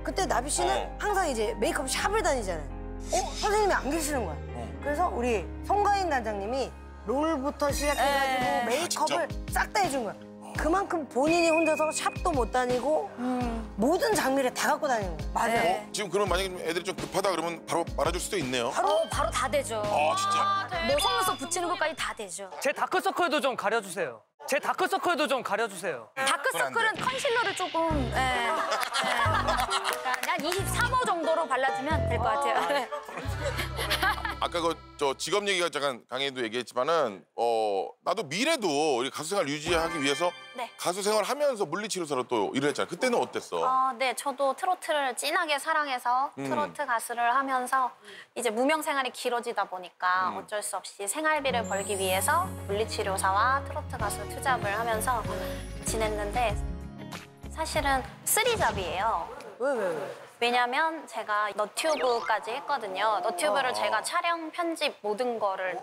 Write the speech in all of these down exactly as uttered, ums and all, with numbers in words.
그때 나비 씨는 어. 항상 이제 메이크업 샵을 다니잖아요. 어? 선생님이 안 계시는 거야. 어. 그래서 우리 송가인 단장님이 롤부터 시작해가지고 에. 메이크업을 아, 싹 다 해준 거야. 그만큼 본인이 혼자서 샵도 못 다니고 음. 모든 장르를 다 갖고 다니는 거야. 맞아요. 어? 지금 그러면 만약에 애들이 좀 급하다 그러면 바로 말아줄 수도 있네요. 바로 바로 다 되죠. 아 진짜? 뭐 속눈썹 붙이는 것까지 다 되죠. 제 다크서클도 좀 가려주세요. 제 다크서클도 좀 가려주세요. 다크서클은 컨실러를 조금 예, 예. 그러니까 한 이십삼 호 정도로 발라주면 될 것 같아요. 아까 그 저 직업 얘기가 잠깐 강혜도 얘기했지만은 어 나도 미래도 우리 가수 생활 유지하기 위해서 네. 가수 생활하면서 물리치료사로 또 일을 했잖아. 그때는 어땠어? 어, 네, 저도 트로트를 진하게 사랑해서 음. 트로트 가수를 하면서 이제 무명 생활이 길어지다 보니까 음. 어쩔 수 없이 생활비를 벌기 위해서 물리치료사와 트로트 가수 투잡을 하면서 지냈는데 사실은 쓰리잡이에요. 왜, 왜, 왜? 왜냐면 제가 너튜브까지 했거든요. 너튜브를 아. 제가 촬영, 편집 모든 거를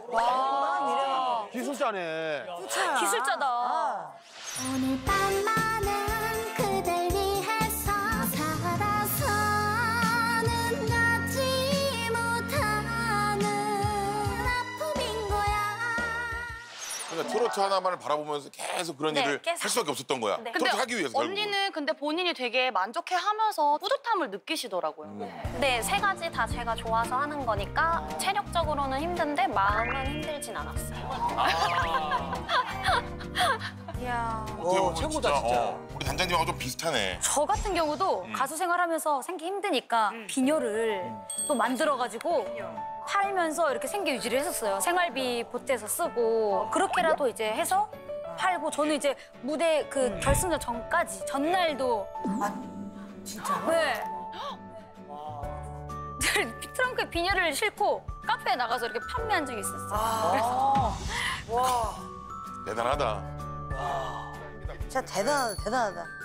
기술자네. 기술자다. 아. 오늘 밤만은 그댈 위해서 살아서는 가지 못하는 아픔인 거야. 그러니까 트로트 하나만을 바라보면서 계속 그런 네, 일을 계속. 할 수밖에 없었던 거야. 네. 트로트 하기 위해서 결국은. 언니는 근데 본인이 되게 만족해하면서 뿌듯함을 느끼시더라고요. 네, 세 가지 다 제가 좋아서 하는 거니까 체력적으로는 힘든데 마음은 힘들진 않았어요. 이야. 어떻게 보면 최고다, 진짜. 어, 우리 단장님하고 좀 비슷하네. 저 같은 경우도 가수 생활하면서 생기 힘드니까 비녀를 또 만들어가지고 팔면서 이렇게 생계 유지를 했었어요. 생활비 보태서 쓰고 그렇게라도 이제 해서 팔고 저는 이제 무대 그 결승전 전까지 전날도 진짜? 네. 트렁크에 비녀를 싣고 카페에 나가서 이렇게 판매한 적이 있었어요. 와. 대단하다. 진짜 대단하다, 대단하다.